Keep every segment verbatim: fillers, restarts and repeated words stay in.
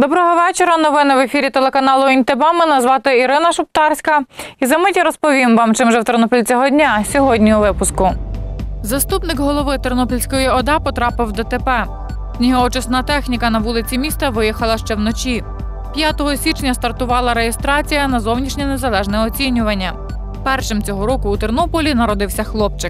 Доброго вечора. Новини в ефірі телеканалу ІНТБ. Мене звати Ірина Шуптарська. І за миті розповім вам, чим же в Тернопіль цього дня. Сьогодні у випуску. Заступник голови Тернопільської ОДА потрапив в ДТП. Снігоочисна техніка на вулиці міста виїхала ще вночі. п'ятого січня стартувала реєстрація на зовнішнє незалежне оцінювання. Першим цього року у Тернополі народився хлопчик.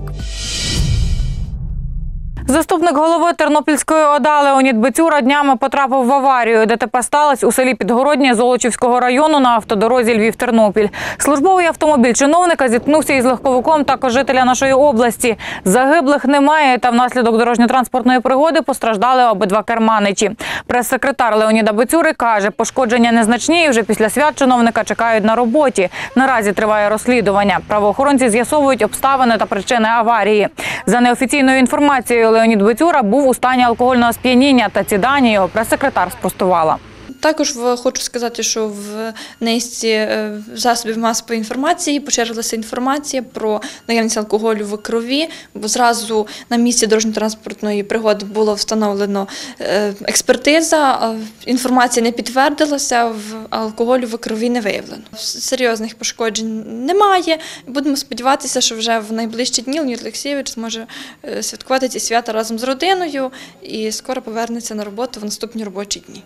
Заступник голови Тернопільської ОДА Леонід Бицюра днями потрапив в аварію. ДТП сталося у селі Підгороднє Золочівського району на автодорозі Львів-Тернопіль. Службовий автомобіль чиновника зіткнувся із легковиком також жителя нашої області. Загиблих немає, та внаслідок дорожньо-транспортної пригоди постраждали обидва керманичі. Прес-секретар Леоніда Бицюри каже, пошкодження незначні і вже після свят чиновника чекають на роботі. Наразі триває розслідування. Правоохоронці з'ясовують обставини та причини аварії. За неофіційною інформацією, Леонід Бицюра був у стані алкогольного сп'яніння, та ці дані його прес-секретар спростувала. Також хочу сказати, що в низці засобів масової інформації поширилася інформація про наявність алкоголю в крові, бо зразу на місці дорожньо-транспортної пригоди було встановлено експертиза, інформація не підтвердилася, алкоголю в крові не виявлено. Серйозних пошкоджень немає. Будемо сподіватися, що вже в найближчі дні Леонід Олексійович зможе святкувати ці свята разом з родиною і скоро повернеться на роботу в наступні робочі дні.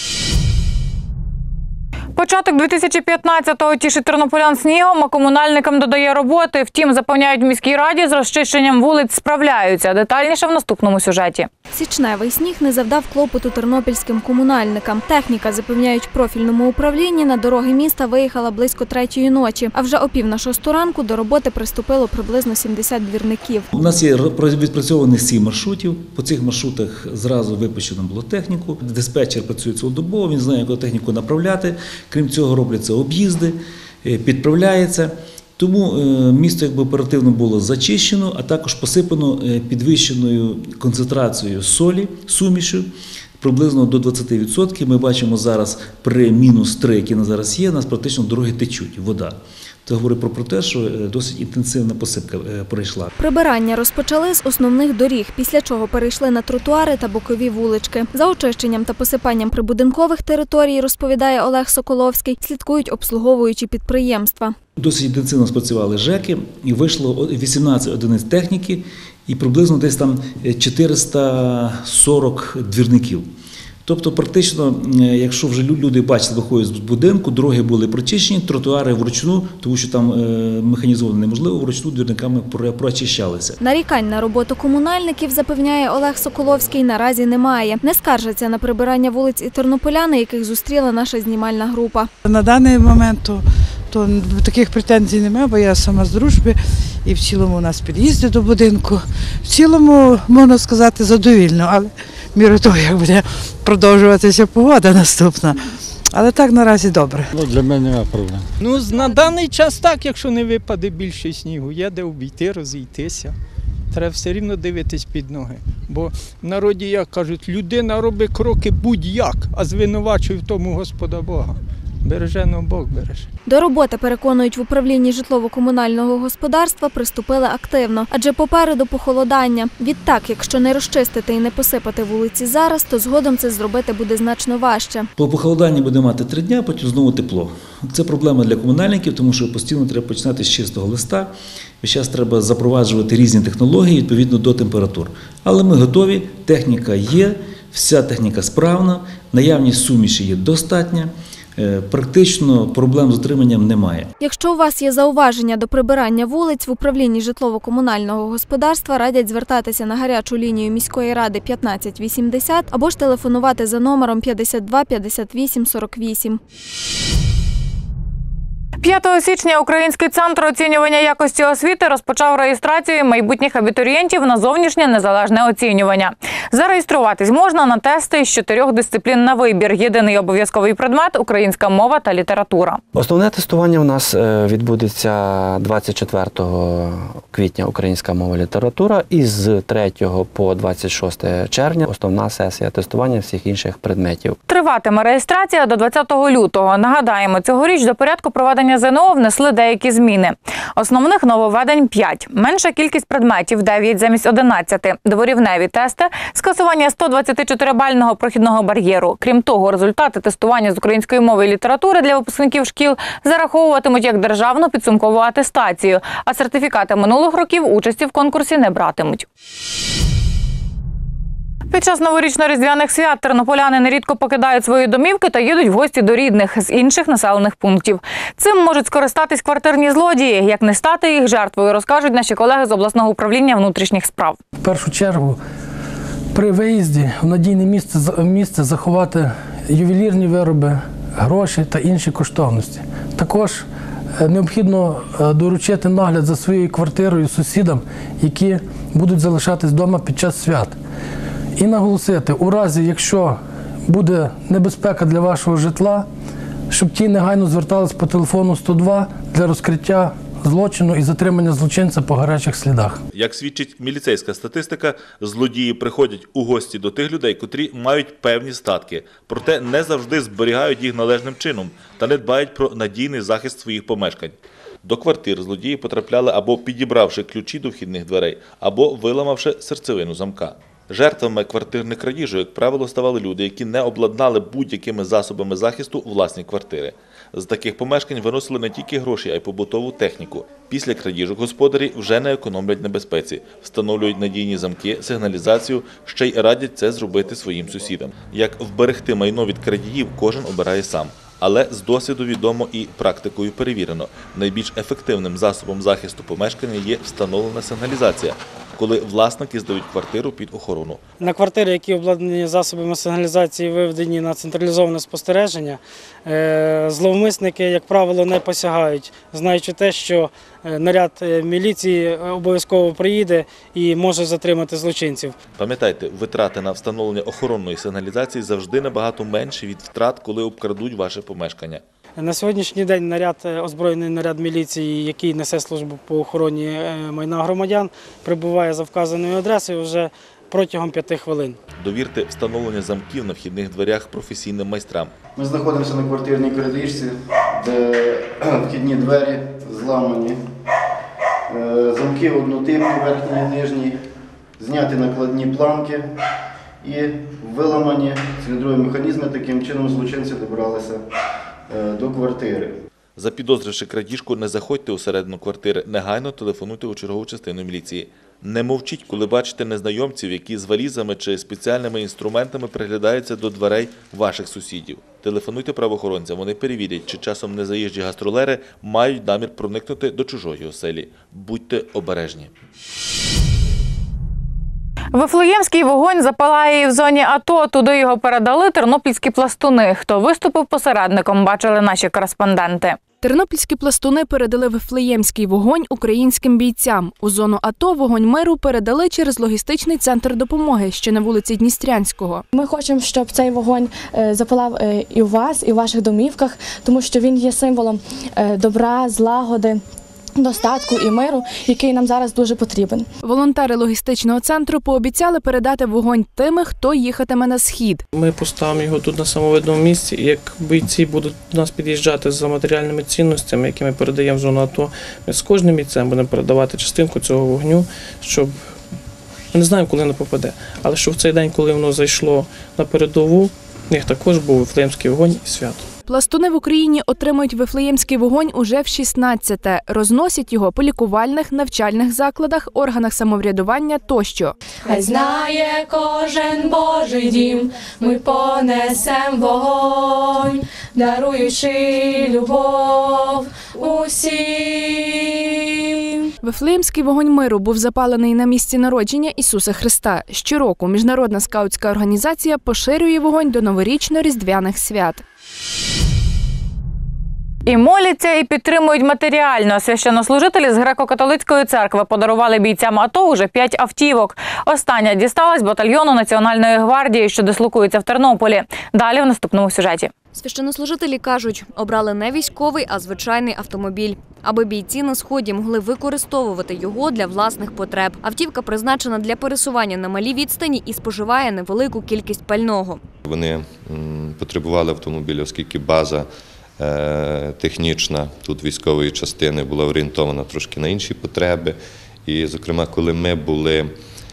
Початок дві тисячі п'ятнадцятого тішить тернополян снігом, а комунальникам додає роботи. Втім, запевняють в міській раді, з розчищенням вулиць справляються. Детальніше в наступному сюжеті. Січневий сніг не завдав клопоту тернопільським комунальникам. Техніка, запевняють в профільному управлінні, на дороги міста виїхала близько третьої ночі. А вже о пів на шосту ранку до роботи приступило приблизно сімдесят двірників. У нас є відпрацьованих сім маршрутів. По цих маршрутах зразу випущено було техніку. Диспетчер працює цілодобово, він знає, яку техніку направляти. Крім цього, робляться об'їзди, підправляється. Тому місто якби оперативно було зачищено, а також посипано підвищеною концентрацією солі, сумішю, приблизно до двадцяти відсотків. Ми бачимо зараз при мінус три, які на зараз є, у нас практично дороги течуть, вода. Це говорить про те, що досить інтенсивна посипка пройшла. Прибирання розпочали з основних доріг, після чого перейшли на тротуари та бокові вулички. За очищенням та посипанням прибудинкових територій, розповідає Олег Соколовський, слідкують обслуговуючі підприємства. Досить інтенсивно спрацювали ЖЕКи і вийшло вісімнадцять одиниць техніки і приблизно десь там чотириста сорок двірників. Тобто практично, якщо вже люди бачили, виходять з будинку, дороги були прочищені, тротуари вручну, тому що там механізовано неможливо, вручну двірниками прочищалися. Нарікань на роботу комунальників, запевняє Олег Соколовський, наразі немає. Не скаржаться на прибирання вулиць і тернополяни, яких зустріла наша знімальна група. На даний момент то, то таких претензій немає, бо я сама з Дружби і в цілому у нас під'їзди до будинку. В цілому, можна сказати, задовільно, але міру того, як буде продовжуватися погода наступна. Але так наразі добре. Ну, для мене немає проблем. Ну, на даний час так, якщо не випаде більше снігу, є де обійти, розійтися. Треба все рівно дивитись під ноги. Бо в народі, як кажуть, людина робить кроки будь-як, а звинувачує в тому Господа Бога. Береже, но Бог береже. До роботи, переконують в управлінні житлово-комунального господарства, приступили активно, адже попереду похолодання. Відтак, якщо не розчистити і не посипати вулиці зараз, то згодом це зробити буде значно важче. По похолоданні буде мати три дні, потім знову тепло. Це проблема для комунальників, тому що постійно треба починати з чистого листа. Зараз треба запроваджувати різні технології відповідно до температур. Але ми готові, техніка є, вся техніка справна, наявність суміші є достатня. Практично проблем з утриманням немає. Якщо у вас є зауваження до прибирання вулиць, в управлінні житлово-комунального господарства радять звертатися на гарячу лінію міської ради п'ятнадцять вісімдесят або ж телефонувати за номером п'ятдесят два п'ятдесят вісім сорок вісім. п'ятого січня Український центр оцінювання якості освіти розпочав реєстрацію майбутніх абітурієнтів на зовнішнє незалежне оцінювання. Зареєструватись можна на тести з чотирьох дисциплін на вибір. Єдиний обов'язковий предмет – українська мова та література. Основне тестування у нас відбудеться двадцять четвертого квітня українська мова, література, і з третього по двадцять шосте червня основна сесія тестування всіх інших предметів. Триватиме реєстрація до двадцятого лютого. Нагадаємо, цьогоріч до порядку проведення проходження ЗНО внесли деякі зміни. Основних нововведень – п'ять. Менша кількість предметів – дев'ять замість одинадцяти. Дворівневі тести, скасування сто двадцятичотирибального прохідного бар'єру. Крім того, результати тестування з української мови і літератури для випускників шкіл зараховуватимуть як державну підсумкову атестацію, а сертифікати минулих років участі в конкурсі не братимуть. Під час новорічно-різдвяних свят тернополяни нерідко покидають свої домівки та їдуть в гості до рідних з інших населених пунктів. Цим можуть скористатись квартирні злодії. Як не стати їх жертвою, розкажуть наші колеги з обласного управління внутрішніх справ. В першу чергу при виїзді в надійне місце, місце заховати ювелірні вироби, гроші та інші коштовності. Також необхідно доручити нагляд за своєю квартирою сусідам, які будуть залишатись вдома під час свят. І наголосити, у разі, якщо буде небезпека для вашого житла, щоб ті негайно звертались по телефону сто два для розкриття злочину і затримання злочинця по гарячих слідах. Як свідчить міліцейська статистика, злодії приходять у гості до тих людей, котрі мають певні статки, проте не завжди зберігають їх належним чином та не дбають про надійний захист своїх помешкань. До квартир злодії потрапляли або підібравши ключі до вхідних дверей, або виламавши серцевину замка. Жертвами квартирних крадіжок, як правило, ставали люди, які не обладнали будь-якими засобами захисту власні квартири. З таких помешкань виносили не тільки гроші, а й побутову техніку. Після крадіжок господарі вже не економлять на безпеці, встановлюють надійні замки, сигналізацію, ще й радять це зробити своїм сусідам. Як вберегти майно від крадіїв, кожен обирає сам. Але з досвіду відомо і практикою перевірено. Найбільш ефективним засобом захисту помешкання є встановлена сигналізація, коли власники здають квартиру під охорону. На квартири, які обладнані засобами сигналізації, виведені на централізоване спостереження, зловмисники, як правило, не посягають, знаючи те, що наряд міліції обов'язково приїде і може затримати злочинців. Пам'ятайте, витрати на встановлення охоронної сигналізації завжди набагато менші від втрат, коли обкрадуть ваше помешкання. На сьогоднішній день наряд, озброєний наряд міліції, який несе службу по охороні майна громадян, прибуває за вказаною адресою вже протягом п'яти хвилин. Довірте встановлення замків на вхідних дверях професійним майстрам. Ми знаходимося на квартирній крадіжці, де вхідні двері зламані, замки однотипні, верхні і нижні, зняті накладні планки і виламані циліндрові механізми. Таким чином злочинці добралися до квартири. Запідозривши крадіжку, не заходьте усередину квартири, негайно телефонуйте у чергову частину міліції. Не мовчіть, коли бачите незнайомців, які з валізами чи спеціальними інструментами приглядаються до дверей ваших сусідів. Телефонуйте правоохоронцям, вони перевірять, чи часом незаїжджі гастролери мають намір проникнути до чужої оселі. Будьте обережні. Вифлеємський вогонь запалає і в зоні АТО. Туди його передали тернопільські пластуни. Хто виступив посередником, бачили наші кореспонденти. Тернопільські пластуни передали Вифлеємський вогонь українським бійцям. У зону АТО вогонь миру передали через логістичний центр допомоги, що на вулиці Дністрянського. Ми хочемо, щоб цей вогонь запалав і у вас, і у ваших домівках, тому що він є символом добра, злагоди, достатку і миру, який нам зараз дуже потрібен. Волонтери логістичного центру пообіцяли передати вогонь тими, хто їхатиме на схід. Ми поставимо його тут на самовидному місці, і як бійці будуть до нас під'їжджати за матеріальними цінностями, які ми передаємо в зону АТО, ми з кожним бійцем будемо передавати частинку цього вогню, щоб, ми не знаємо, коли воно попаде, але щоб в цей день, коли воно зайшло на передову, в них також був Вифлеємський вогонь і свято. Пластуни в Україні отримують Вифлеємський вогонь уже в шістнадцяте. Розносять його по лікувальних, навчальних закладах, органах самоврядування тощо. Хай знає кожен Божий дім, ми понесем вогонь, даруючи любов усім. Вифлеємський вогонь миру був запалений на місці народження Ісуса Христа. Щороку Міжнародна скаутська організація поширює вогонь до новорічно-різдвяних свят. І моляться, і підтримують матеріально. Священнослужителі з греко-католицької церкви подарували бійцям АТО уже п'ять автівок. Остання дісталась батальйону Національної гвардії, що дислокується в Тернополі. Далі в наступному сюжеті. Священнослужителі кажуть, обрали не військовий, а звичайний автомобіль, аби бійці на Сході могли використовувати його для власних потреб. Автівка призначена для пересування на малій відстані і споживає невелику кількість пального. Вони потребували автомобіля, оскільки база технічна тут військової частини була орієнтована трошки на інші потреби. І, зокрема, коли ми були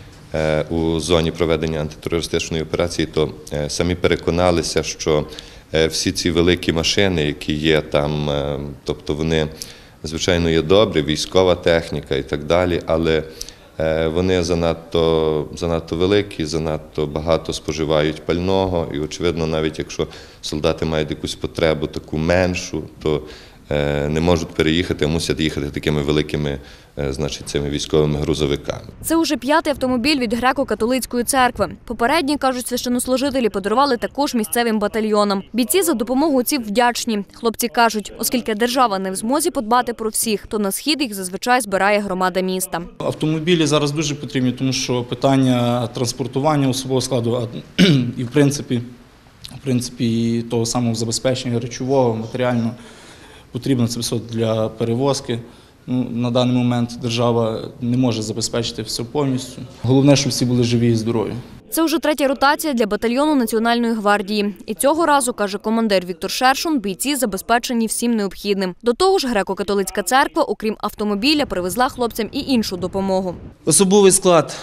у зоні проведення антитерористичної операції, то самі переконалися, що всі ці великі машини, які є там, тобто вони, звичайно, є добрі, військова техніка і так далі, але вони занадто, занадто великі, занадто багато споживають пального, і, очевидно, навіть якщо солдати мають якусь потребу таку меншу, то не можуть переїхати, а мусять їхати такими великими, значить, цими військовими грузовиками. Це уже п'ятий автомобіль від греко-католицької церкви. Попередні, кажуть священнослужителі, подарували також місцевим батальйонам. Бійці за допомогу ці вдячні. Хлопці кажуть, оскільки держава не в змозі подбати про всіх, то на схід їх зазвичай збирає громада міста. Автомобілі зараз дуже потрібні, тому що питання транспортування особового складу і, в принципі, в принципі, того самого забезпечення речового, матеріального, потрібно це все для перевозки. Ну, на даний момент держава не може забезпечити все повністю. Головне, щоб всі були живі і здорові. Це вже третя ротація для батальйону Національної гвардії. І цього разу, каже командир Віктор Шершун, бійці забезпечені всім необхідним. До того ж, греко-католицька церква, окрім автомобіля, привезла хлопцям і іншу допомогу. Особовий склад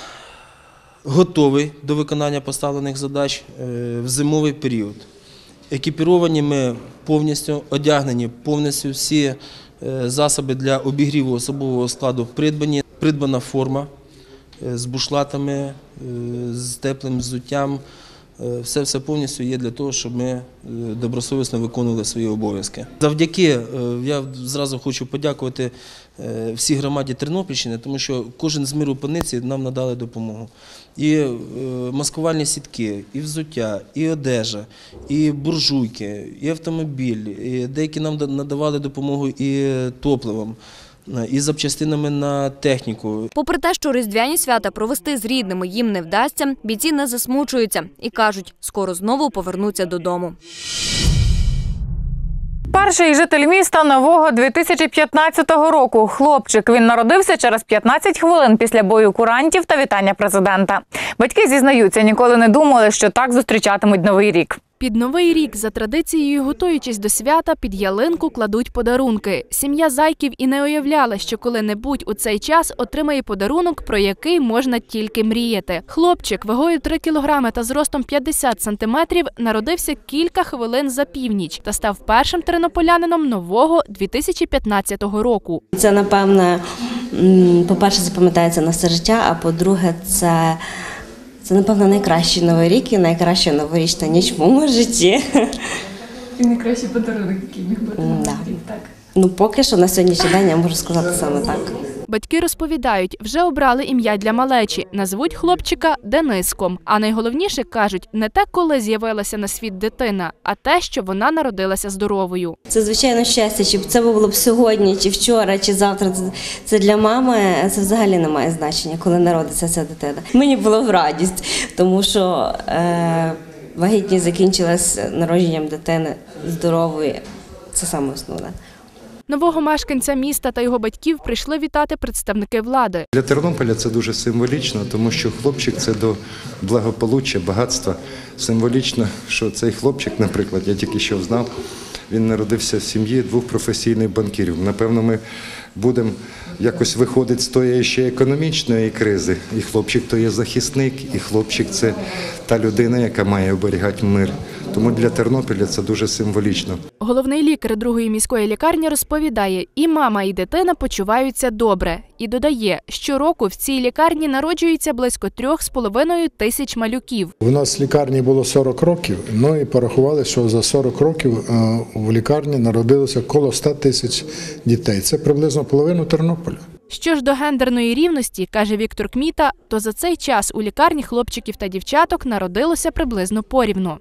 готовий до виконання поставлених задач в зимовий період. Екіпіровані ми повністю, одягнені повністю, всі засоби для обігріву особового складу придбані. Придбана форма з бушлатами, з теплим взуттям. Все, все повністю є для того, щоб ми добросовісно виконували свої обов'язки. Завдяки, я зразу хочу подякувати всій громаді Тернопільщини, тому що кожен з миру паниці нам надали допомогу. І маскувальні сітки, і взуття, і одежа, і буржуйки, і автомобіль, і деякі нам надавали допомогу і топливом, і запчастинами на техніку. Попри те, що різдвяні свята провести з рідними їм не вдасться, бійці не засмучуються і кажуть, скоро знову повернуться додому. Перший житель міста нового дві тисячі п'ятнадцятого року. Хлопчик. Він народився через п'ятнадцять хвилин після бою курантів та вітання президента. Батьки зізнаються, ніколи не думали, що так зустрічатимуть Новий рік. Під Новий рік, за традицією, готуючись до свята, під ялинку кладуть подарунки. Сім'я Зайків і не уявляла, що коли-небудь у цей час отримає подарунок, про який можна тільки мріяти. Хлопчик вагою три кілограми та зростом п'ятдесят сантиметрів народився кілька хвилин за північ та став першим тернополянином нового дві тисячі п'ятнадцятого року. Це, напевне, по-перше, запам'ятається на все життя, а по-друге, це... Це, напевно, найкращий Новий рік і найкраща новорічна ніч в моєму житті. І найкращий подарунок, який міг бути на да. рік, так? Ну, поки що на сьогоднішній день я можу сказати саме так. Батьки розповідають, вже обрали ім'я для малечі, назвуть хлопчика Дениском. А найголовніше, кажуть, не те, коли з'явилася на світ дитина, а те, що вона народилася здоровою. Це, звичайно, щастя, чи це було б сьогодні, чи вчора, чи завтра. Це для мами, це взагалі не має значення, коли народиться ця дитина. Мені було в радість, тому що е, вагітність закінчилась народженням дитини здорової. Це саме основне. Нового мешканця міста та його батьків прийшли вітати представники влади. Для Тернополя це дуже символічно, тому що хлопчик – це до благополуччя, багатства. Символічно, що цей хлопчик, наприклад, я тільки що знав, він народився в сім'ї двох професійних банкірів. Напевно, ми будемо якось виходити з тої ще економічної кризи. І хлопчик – то є захисник, і хлопчик – це та людина, яка має оберігати мир. Тому для Тернополя це дуже символічно. Головний лікар другої міської лікарні розповідає, і мама, і дитина почуваються добре. І додає, щороку в цій лікарні народжується близько трьох з половиною тисяч малюків. У нас в лікарні було сорок років, ну і порахували, що за сорок років в лікарні народилося коло ста тисяч дітей. Це приблизно половину Тернополя. Що ж до гендерної рівності, каже Віктор Кміта, то за цей час у лікарні хлопчиків та дівчаток народилося приблизно порівну.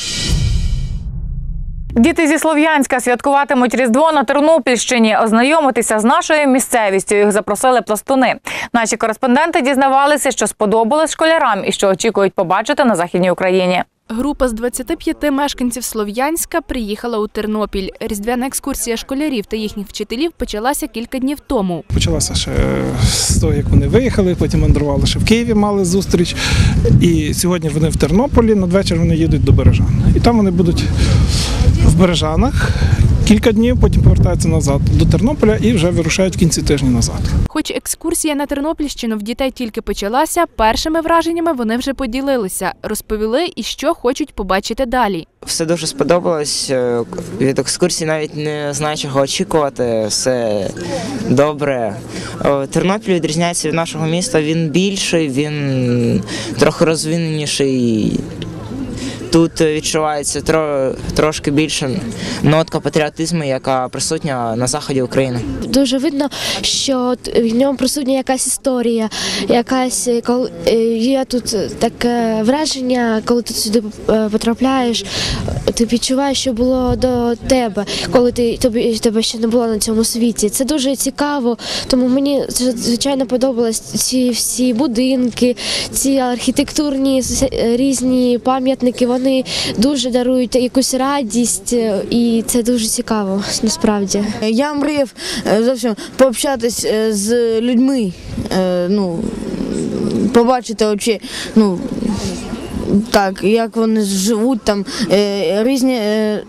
Діти зі Слов'янська святкуватимуть Різдво на Тернопільщині. Ознайомитися з нашою місцевістю їх запросили пластуни. Наші кореспонденти дізнавалися, що сподобалось школярам і що очікують побачити на Західній Україні. Група з двадцяти п'яти мешканців Слов'янська приїхала у Тернопіль. Різдвяна екскурсія школярів та їхніх вчителів почалася кілька днів тому. Почалася ще з того, як вони виїхали, потім мандрували ще в Києві, мали зустріч. І сьогодні вони в Тернополі, надвечір вони їдуть до Бережан. І там вони будуть в Бережанах кілька днів, потім повертаються назад до Тернополя і вже вирушають в кінці тижня назад. Хоч екскурсія на Тернопільщину в дітей тільки почалася, першими враженнями вони вже поділилися, розповіли і що хочуть побачити далі. Все дуже сподобалось. Від екскурсії навіть не знаю, чого очікувати. Все добре. Тернопіль відрізняється від нашого міста. Він більший, він трохи розвиненіший. Тут відчувається тро, трошки більше нотка патріотизму, яка присутня на заході України. Дуже видно, що в ньому присутня якась історія, якась коли є тут таке враження, коли ти сюди потрапляєш, ти відчуваєш, що було до тебе, коли ти тобі тебе ще не було на цьому світі. Це дуже цікаво, тому мені звичайно подобались ці всі будинки, ці архітектурні різні пам'ятники. Вони дуже дарують якусь радість, і це дуже цікаво, насправді. Я мріяв зовсім пообщатися з людьми, ну, побачити очі, ну, так, як вони живуть, там різні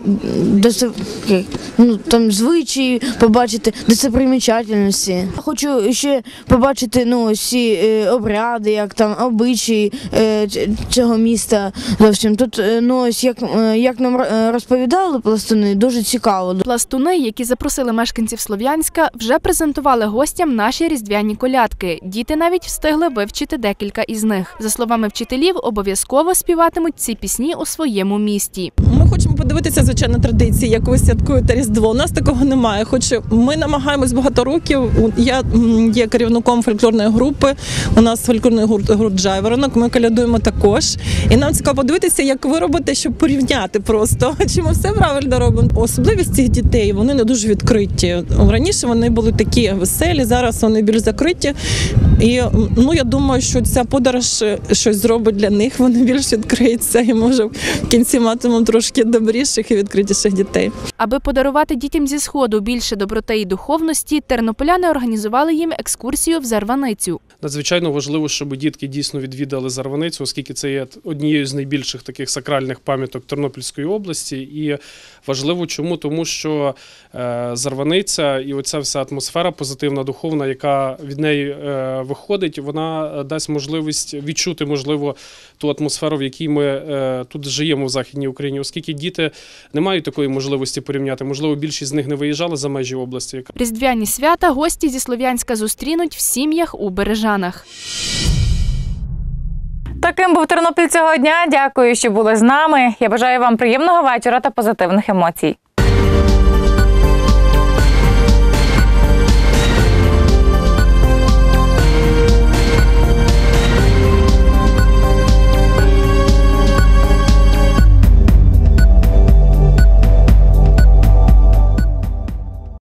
ну, там звичаї, побачити достопримічательності. Хочу ще побачити ну, всі обряди, як там обичаї цього міста. Зовсім тут ну, ось як, як нам розповідали пластуни, дуже цікаво. Пластуни, які запросили мешканців Слов'янська, вже презентували гостям наші різдвяні колядки. Діти навіть встигли вивчити декілька із них. За словами вчителів, обов'язково співатимуть ці пісні у своєму місті. Ми хочемо подивитися, звичайно, традиції, як ви святкуєте Різдво. У нас такого немає, хоч ми намагаємось багато років. Я є керівником фольклорної групи, у нас фольклорний гурт, гурт «Жайворонок», ми колядуємо також. І нам цікаво подивитися, як ви робите, щоб порівняти просто, чи ми все правильно робимо. Особливість цих дітей, вони не дуже відкриті. Раніше вони були такі веселі, зараз вони більш закриті. І ну, я думаю, що ця подорож щось зробить для них, вони більш відкриються і, може, в кінці матимемо трошки добріших і відкритіших дітей. Аби подарувати дітям зі Сходу більше доброти і духовності, тернополяни організували їм екскурсію в Зарваницю. Надзвичайно важливо, щоб дітки дійсно відвідали Зарваницю, оскільки це є однією з найбільших таких сакральних пам'яток Тернопільської області. І важливо чому? Тому що е, Зарваниця і оця вся атмосфера позитивна, духовна, яка від неї е, виходить, вона дасть можливість відчути, можливо, ту атмосферу, в якій ми е, тут живемо в Західній Україні, оскільки діти не мають такої можливості порівняти. Можливо, більшість з них не виїжджали за межі області. Різдвяні свята гості зі Слов'янська зустрінуть в сім'ях у Бережанах. Таким був Тернопіль цього дня. Дякую, що були з нами. Я бажаю вам приємного вечора та позитивних емоцій.